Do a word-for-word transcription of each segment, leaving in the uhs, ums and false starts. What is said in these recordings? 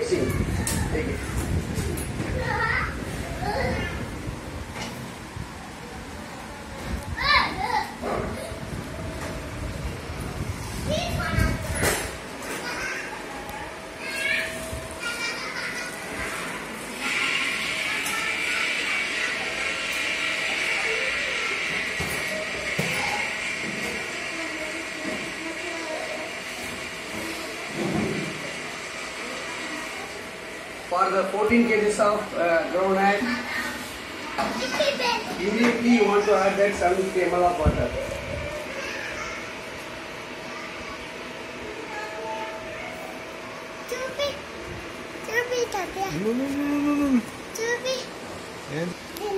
mixing. Take it. For the fourteen kgs of uh, groundnut, immediately you want to add that seven milliliters of water. Chupi, chupi, Tatya. No, no, no, no, no, no. Chupi. And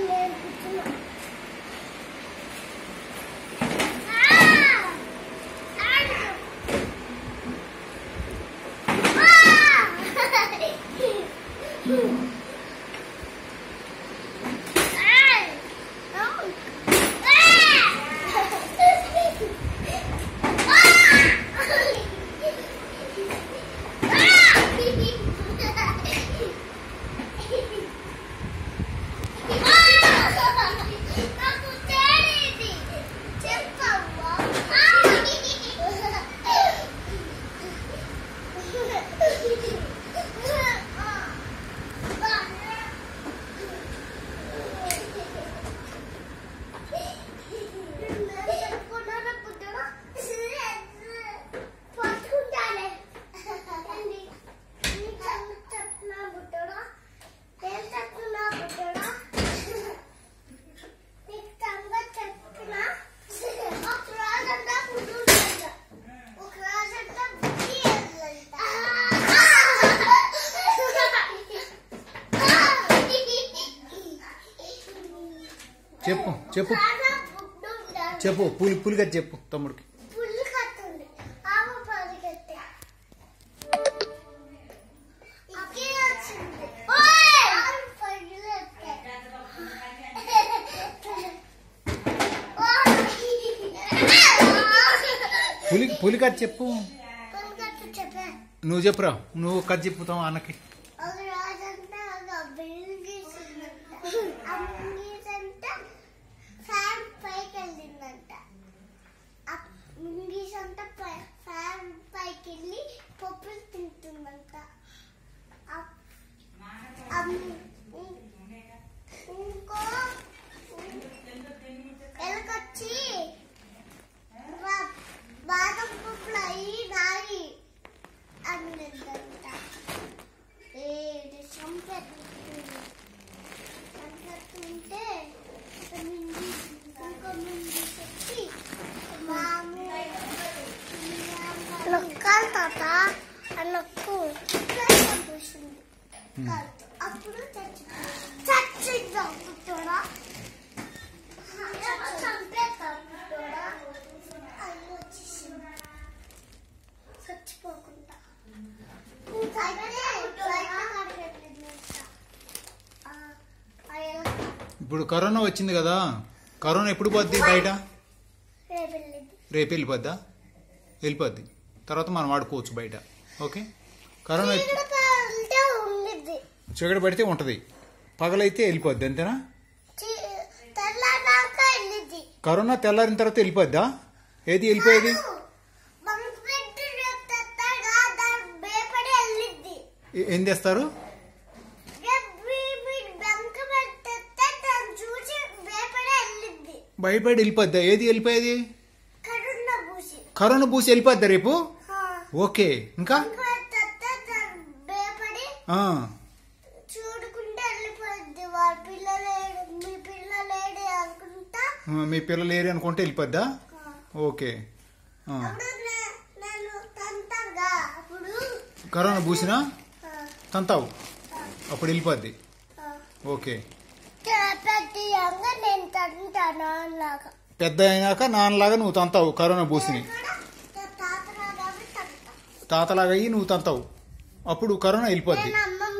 చెప్పు చెప్పు చెప్పు పులి పులిగా చెప్పు తమ్ముడికి పులి పులి కథ చెప్పు నువ్వు చెప్పురా నువ్వు కథ చెప్పుతావు అన్నకి పప్పులు తింటుందంట. ఇంకో ఎలకొచ్చి బాదం పప్పులు అయ్యి నాయి అన్నంట. చంపెత్తుంటే ఇంకో ముందు చెప్పి నొక్కాలి తాత నొక్కు పూసింది. అప్పుడు చచ్చిద్దాం పుట్టోడా చంపేద్దాం పుట్టోడా అది వచ్చేసింది చచ్చిపోకుండా. ఇప్పుడు కరోనా వచ్చింది కదా, కరోనా ఎప్పుడు పోద్ది బయట? రేపు వెళ్ళిపోద్దా? వెళ్ళిపోద్ది. తర్వాత మనం వాడుకోవచ్చు బయట. ఓకే, కరోనా చీకటి పడితే ఉంటుంది, పగలైతే వెళ్ళిపోద్ది. అంతేనా? కరోనా తెల్లారిన తర్వాత వెళ్ళిపోద్దా? ఏది వెళ్ళిపోయేది? ఏం చేస్తారు? భయపడి వెళ్ళిపోద్దా? ఏది వెళ్ళిపోయేది? కరోనా పూసి వెళ్ళిపోద్దా రేపు? ఓకే, ఇంకా మీ పిల్లలు ఏరి అనుకుంటే వెళ్ళిపోద్దా? ఓకే, కరోనా పూసినా తంతావు అప్పుడు వెళ్ళిపోద్ది. ఓకే, పెద్ద అయినాక నాన్నలాగా నువ్వు తంతావు కరోనా పూసిని, తాతలాగా అయ్యి నువ్వు తంతావు, అప్పుడు కరోనా వెళ్ళిపోద్ది.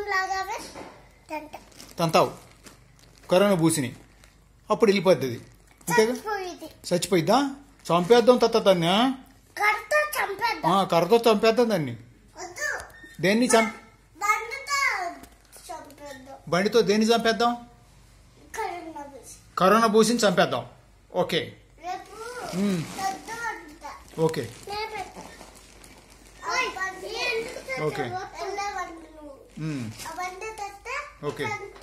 తంతావు కరోనా పూసిని, అప్పుడు వెళ్ళిపోద్ది. అది అంతేగా? చచ్చిపోయిద్దా? చంపేద్దాం తత్త దాన్ని, కర్రతో చంపేద్దాం దాన్ని. దేన్ని చంప బండితో దేన్ని చంపేద్దాం? కరోనా బూసి. కరోనా బూసిని చంపేద్దాం. ఓకే రేపు మ్మ్. పెద్ద వంట. ఓకే నేను పెడతా. ఓయ్, బండి ఎందుకు తెచ్చావు? ఓకే. వెళ్ళే వంట నువ్వు. మ్మ్. ఆ బండి తెస్తే ఓకే. వంట.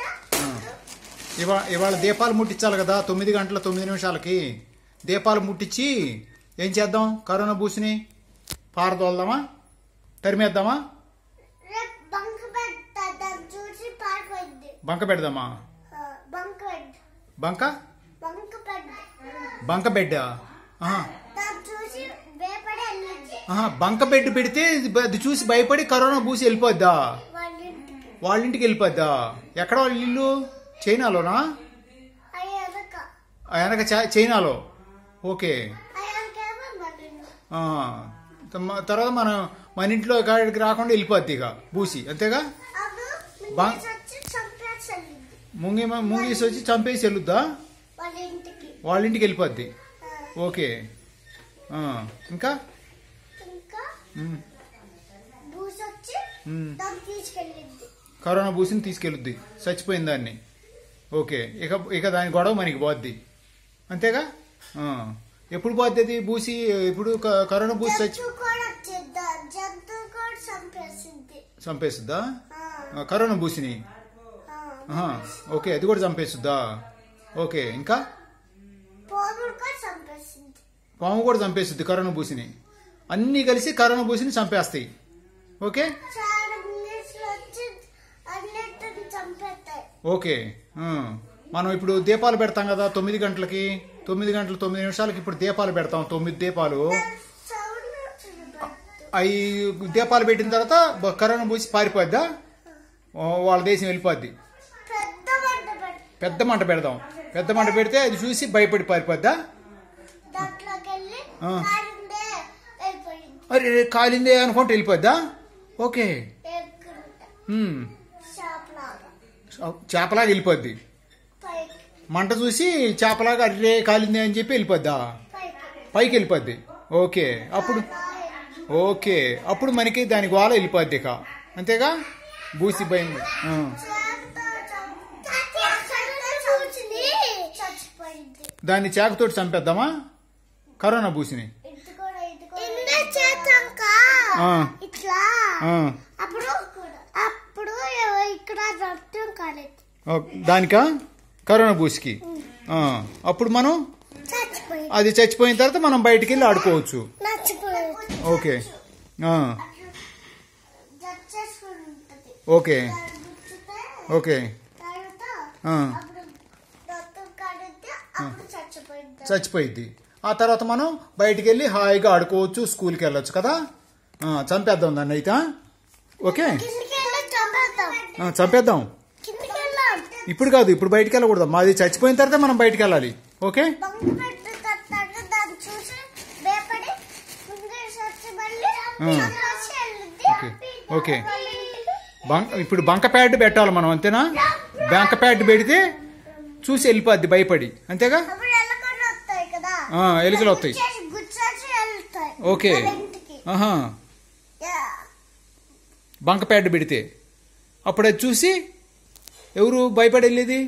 ఇవా ఇవాళ దీపాలు ముట్టించాలి కదా, తొమ్మిది గంటల తొమ్మిది నిమిషాలకి దీపాలు ముట్టించి ఏం చేద్దాం? కరోనా బూసిని పారదోల్దామా, తరిమేద్దామా? రేపు బంక్ పెడతా, దాన్ని చూసి పారిపోయింది. బంక పెడదామా? ఆ, బంక్ పెద్ద బంక బంక్ పెద్ద బంక బెడ్. ఆహా దాన్ని చూసి భయపడి వెళ్ళింది ఆహా, బంక బెడ్ పెడితే అది చూసి భయపడి కరోనా బూసి వెళ్ళిపోద్దా? వాళ్ళ ఇంటికి. వాళ్ళ ఇంటికి వెళ్ళిపోద్దా? ఎక్కడ వాళ్ళ ఇల్లు? చైనాలోనా? అయ్యి వెనక ఆ వెనక చై- చైనాలో. ఓకే. అయ్యాకేమో మన ఇల్లు. ఆ, తమ- తర్వాత మనం మన ఇంట్లో కాడికి రాకుండా వెళ్ళిపోద్ది ఇక బూసి, అంతేగా? అప్పుడు బం- మింగేసి వచ్చి చంపేసి వెళ్ళింది ముంగి ముంగీసి వచ్చి చంపేసి వెళ్ళుద్దా? వాళ్ళ ఇంటికి. వాళ్ళ ఇంటికి వెళ్ళిపోద్ది. ఆ, ఓకే. ఆ, ఇంకా ఇంకా ఉమ్, బూసి వచ్చి ఉమ్. దాన్ని తీసుకెళ్ళింది. కరోనా బూసిని తీసుకెళ్ళుద్ది, చచ్చిపోయిన దాన్ని. ఓకే. ఇక ఇక దాని గొడవ మనకి పోద్ది, అంతేగా? ఆ, ఎప్పుడు పోద్ది అది బూసి? ఇప్పుడు క- కరోనా బూసి చచ్చి జంతువు కూడా వచ్చింది. జంతువు కూడా చంపేసింది. చంపేస్తుందా? ఆ, ఆ, కరోనా బూసిని. ఆ. ఆహా, ఓకే, అది కూడా చంపేస్తుందా? ఓకే. ఇంకా పాములు కూడా చంపేసింది. పాము కూడా చంపేస్తుంది కరోనా బూసిని. అన్నీ కలిసి కరోనా బూసిని చంపేస్తాయి. ఓకే. చాలా ఇంగ్లీష్లో వచ్చి అన్నిటిని చంపేస్తాయి. ఓకే. ఆ, మనం ఇప్పుడు దీపాలు పెడతాం కదా తొమ్మిది గంటలకి, తొమ్మిది గంటల తొమ్మిది నిమిషాలకి ఇప్పుడు దీపాలు పెడతాం, తొమ్మిది దీపాలు. సౌండ్ వచ్చింది. అవి దీపాలు పెట్టిన తర్వాత బ- కరోనా బూసి పారిపోద్దా? ఓ, వాళ్ళ దేశం వెళ్ళిపోద్ది. పెద్ద మంట పెట్టి పెద్ద మంట పెడదాం. పెద్ద మంట పెడితే అది చూసి భయపడి పారిపోద్దా? దాంట్లోకి వెళ్ళి ఆ. కారిందే వెళ్ళిపోయింది. అరే కాలిందే అనుకుంటే వెళ్ళిపోద్దా? ఓకే. ఎగురుతా ఉమ్, షాప్లాగా చేపలాగా వెళ్ళిపోద్ది. పైకి మంట చూసి చేపలాగా అర్రే కాలిందే అని చెప్పి వెళ్ళిపోద్దా? పైకి పైకి వెళ్ళిపోద్ది. ఓకే. అప్పుడు ఓకే, అప్పుడు మనకి దాని గోల వెళ్ళిపోద్ది ఇక, అంతేగా? బూసి భయం. ఆ. చచ్చిపోయింది. దాన్ని చేకతోటి చంపేద్దామా కరోనా బూసిని? ఇది కూడా ఇది కూడా చేతాక ఆ. ఇట్లా ఆ. అప్పుడు అప్పుడు ఇక్కడ రక్తం కాలేదు. ఓ, దానికా? కరోనా బూసికి. ఆ, అప్పుడు మనం చచ్చిపోయింది. అది చచ్చిపోయిన తర్వాత మనం బయటికి వెళ్ళి ఆడుకోవచ్చు. నచ్చిపోయింది. ఓకే. ఆ, జడ్ చేసుకుని ఉంటది. ఓకే. దాన్ని గుచ్చితే ఓకే. తర్వాత ఆ, అప్పుడు రక్తం కాడితే అప్పుడు చచ్చిపోయింది. చచ్చిపోయింది. ఆ తర్వాత మనం బయటికి వెళ్ళి హాయిగా ఆడుకోవచ్చు, స్కూల్కి వెళ్ళొచ్చు కదా? ఆ, చంపేద్దాం దాన్ని అయితే. ఓకే. కిందికి వెళ్ళి చంపేద్దాం. ఆ, చంపేద్దాం. కిందికి వెళ్ళాం. ఇప్పుడు కాదు, ఇప్పుడు బయటికి వెళ్ళకూడదు. మాది చచ్చిపోయిన తర్వాత మనం బయటికి వెళ్ళాలి. ఓకే. బంకు పెట్టి తట్టాడు. దాన్ని చూసి భయపడి ముంగేసి వచ్చి మళ్ళీ ఆ. చంపేసి వెళ్ళింది. ఓకే. ఓకే. వాళ్ళ ఇంటికి బంక ఇప్పుడు బంక ప్యాడ్ పెట్టాలి మనం, అంతేనా? బంక ప్యాడ్ పెడితే చూసి వెళ్ళిపోద్ది భయపడి, అంతేగా? అప్పుడు ఎలకలు వస్తాయి కదా. ఆ, ఎలుకలు వస్తాయి. గుచ్చేసి గుచ్చేసి వెళ్తాయి. ఓకే. వాళ్ళ ఇంటికి. ఆహా, యా. బంక ప్యాడ్ పెడితే అప్పుడు అది చూసి ఎవరు భయపడి వెళ్ళేది?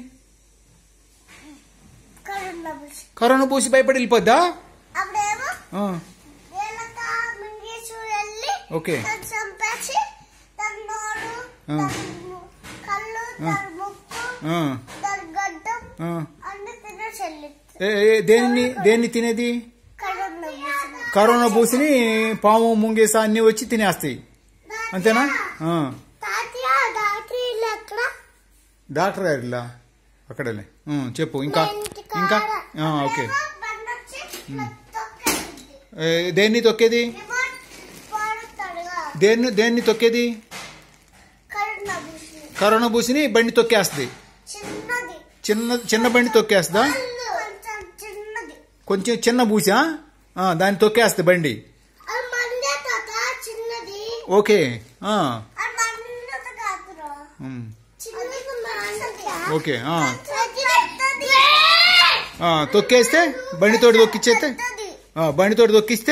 కరోనా బుష్. కరోనా పూసి భయపడి వెళ్ళిపోద్దా? అప్పుడేమో ఆ, ఎలక ముంగేసి వెళ్ళి ఓకే. దాన్ని చంపేసి దాని నోరు, ఆ. దాని ము- కళ్ళు, దాని ముక్కు, ఆ, దాని గడ్డం ఆ. అన్ని తినేసి వెళ్ళింది. ఏ, ఏ, దేన్ని దేన్ని తినేది? కరోనా బుష్. కరోనా పూసిని పాము ముంగేస అన్ని వచ్చి తినేస్తాయి, అంతేనా? ఆ, తాతయ్య డాక్టర్ ఇల్లు ఎక్కడ? డాక్టర్ గారు ఇలా అక్కడలే. ఆ, చెప్పు ఇంకా. మా ఇంటి ఇంకా కాడ. ఆ, ఓకే. అప్పుడేమో బండి వచ్చి ఇట్లా తొక్కేసింది. ఏ, దేన్ని తొక్కేది? రిమోట్ వాడుతాడుగా. దేన్ని దేన్ని తొక్కేది? కరోనా బుష్. కరోనా పూసిని బండి తొక్కేస్తుంది. చిన్నది. చిన్న చిన్న బండి తొక్కేస్తుందా? కొంచెం చిన్నది. కొంచెం చిన్న బూసా? ఆ, దాన్ని తొక్కేస్తుంది బండి. అది మందే తాత చిన్నది. ఓకే. ఆ, అది మందత కాదురా. ఉమ్, చిన్నది మందత. ఓకే. ఆ, పెద్దది. ఆ, తొక్కేస్తే బండితోటి తొక్కిచ్చేస్తే పెద్దది. ఆ, బండితోటి తొక్కిస్తే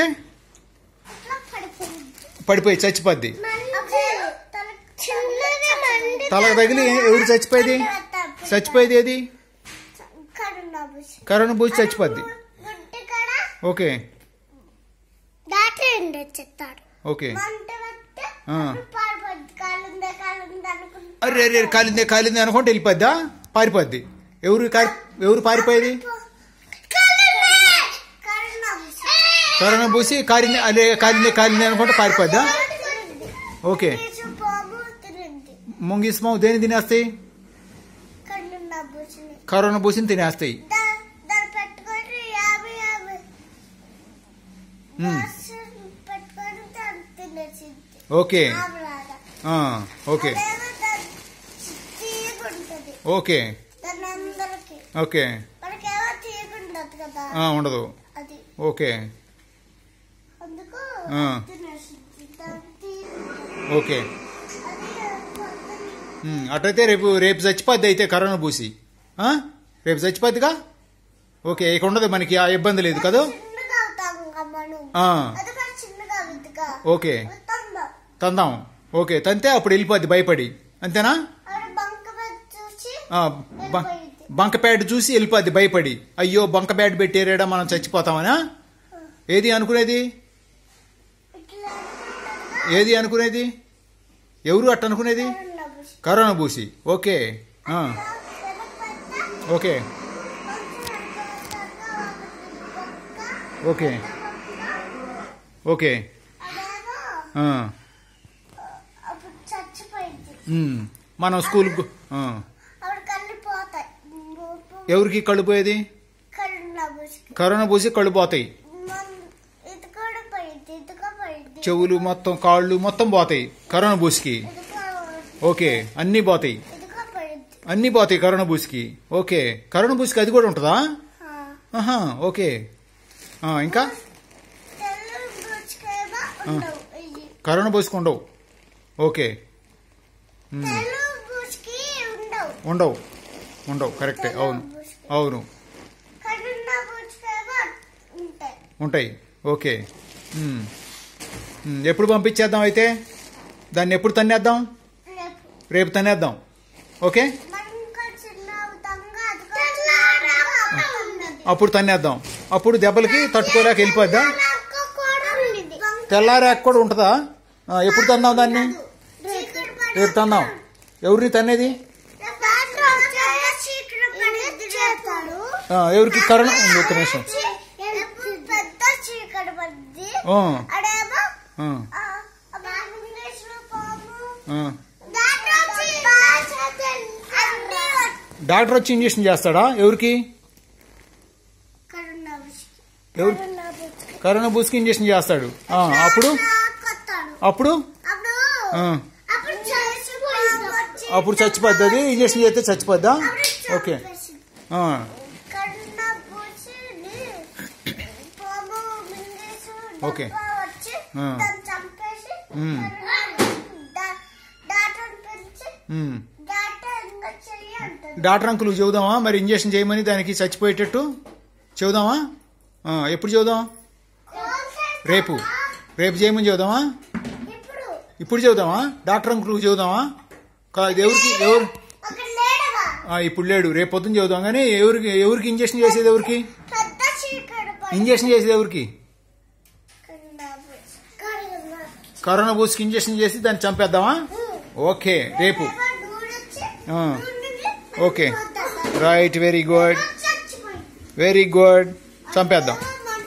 ఇట్లా పడిపోయింది. పడిపోయి చచ్చిపోద్ది. చిన్నది మండి తలకు తగిలి ఎవరు చచ్చిపోయేది? చచ్చిపోయేది ఏది? కరోనా పూసి చచ్చిపోద్ది. ఓకే ఓకే అరే అరే కాలిందే కాలిందే అనుకుంటే వెళ్ళిపోద్దా? పారిపోద్ది. ఎవరు ఎవరు పారిపోయేది? కరోనా పూసి కాలిందే అదే కాలిందే కాలిందే అనుకుంటే పారిపోద్దా? ఓకే ముంగిస్ మావు దేని తినేస్తాయి? కరోనా పూసిని తినేస్తాయి. ఓకే ఓకే ఓకే ఓకే ఉండదు. ఓకే ఓకే అటైతే రేపు రేపు చచ్చిపోద్ది అయితే కరోనా పూసి రేపు చచ్చిపోద్దిగా. ఓకే ఇక ఉండదు మనకి ఆ ఇబ్బంది లేదు కదా. ఓకే తందాం. ఓకే తంతే అప్పుడు వెళ్ళిపోద్ది భయపడి అంతేనా? బంక ప్యాడ్ చూసి వెళ్ళిపోద్ది భయపడి. అయ్యో బంక ప్యాడ్ పెట్టేరేడా మనం చచ్చిపోతామనా? ఏది అనుకునేది? ఏది అనుకునేది? ఎవరు అట్ట అనుకునేది? కరోనా పూసి. ఓకే ఓకే ఓకే ఓకే మనం స్కూల్ ఎవరికి కళ్ళు పోయేది? కరోనా పూసి కళ్ళు పోతాయి. చెవులు మొత్తం కాళ్ళు మొత్తం పోతాయి కరోనా పూసికి. ఓకే అన్నీ పోతాయి అన్నీ పోతాయి కరోనా పూసికి. ఓకే కరోనా పూసికి అది కూడా ఉంటుందా? ఆహా ఓకే ఇంకా కరోనా పూసికి ఉండవు. ఓకే ఉండవు ఉండవు కరెక్టే. అవును అవును ఉంటాయి. ఓకే ఎప్పుడు పంపించేద్దాం అయితే? దాన్ని ఎప్పుడు తన్నేద్దాం? రేపు తన్నేద్దాం. ఓకే అప్పుడు తన్నేద్దాం. అప్పుడు దెబ్బలకి తట్టుకోలేక వెళ్ళిపోద్దా? తెల్లారాక కూడా ఉంటుందా? ఎప్పుడు తందాం దాన్ని? రేపు తందాం. ఎవరిని తన్నేది? ఎవరికి? కరోనా ఒక్క నిమిషం. డాక్టర్ వచ్చి ఇంజక్షన్ చేస్తాడా? ఎవరికి? ఎవరు? కరోనా పూసికి ఇంజక్షన్ చేస్తాడు. అప్పుడు అప్పుడు అప్పుడు చచ్చిపోద్ది. అది ఇంజక్షన్ చేస్తే చచ్చిపోద్దా? ఓకే ఓకే డాక్టర్ అంకుల్ చెబుదామా మరి ఇంజక్షన్ చేయమని దానికి చచ్చిపోయేటట్టు చెబుదామా? ఎప్పుడు చెబుదాం? రేపు రేపు చేయమని చెబుదామా? ఇప్పుడు చెబుదామా? Doctor uncle చెబుదామా? ఎవరికి? ఎవరు ఇప్పుడు లేడు. రేపు పొద్దున చెబుదాం. కానీ ఎవరికి ఎవరికి ఇంజక్షన్ చేసేది? ఎవరికి ఇంజక్షన్ చేసేది? ఎవరికి? కరోనా పూసికి ఇంజక్షన్ చేసి దాన్ని చంపేద్దామా? ఓకే రేపు. Okay right very good very good చంపేద్దాం.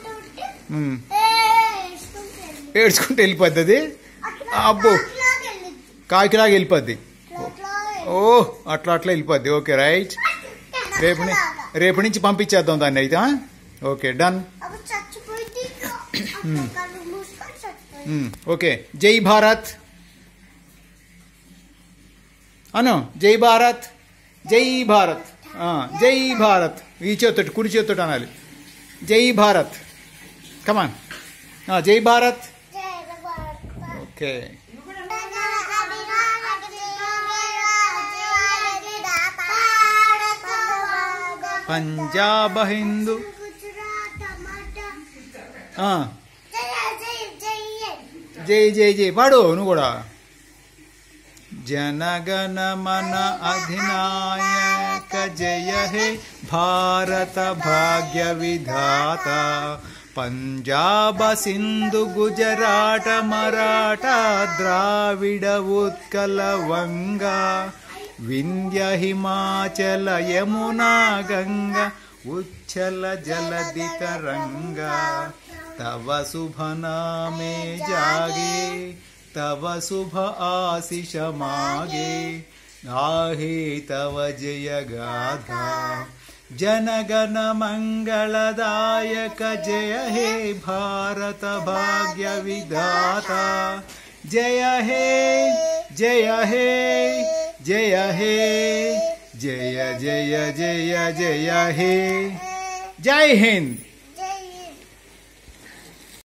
ఏడ్చుకుంటూ వెళ్ళిపోద్ది అది. అబ్బో కాకిలాగా వెళ్ళిపోద్ది. ఓ అట్లా అట్లా వెళ్ళిపోద్ది. Okay right. రేపు రేపు నుంచి పంపించేద్దాం దాన్ని అయితే. Okay done. ఓకే జై భారత్ అను. జై భారత్ జై భారత్ జై భారత్. ఈ చేత్తోటి కుడి చేత్తోటి అనాలి. జై భారత్. కమాన్ జై భారత్. ఓకే పంజాబ్ హిందూ జై జై జై పాడు నువ్వు కూడా. जनगण मन अधिनायक जय हे भारत भाग्य विधाता पंजाब सिंधु गुजरात मराठा द्राविड उत्कल वंगा विंध्य हिमाचल यमुना गंगा उच्छल जलधि तरंगा तव शुभ नामे जागे तव शुभ आशीष मागे गाहे तव जय गाथा जनगण मंगलदायक जय हे भारत भाग्य विधाता जय हे जय हे जय हे जय जय जय जय हे जय हिंद।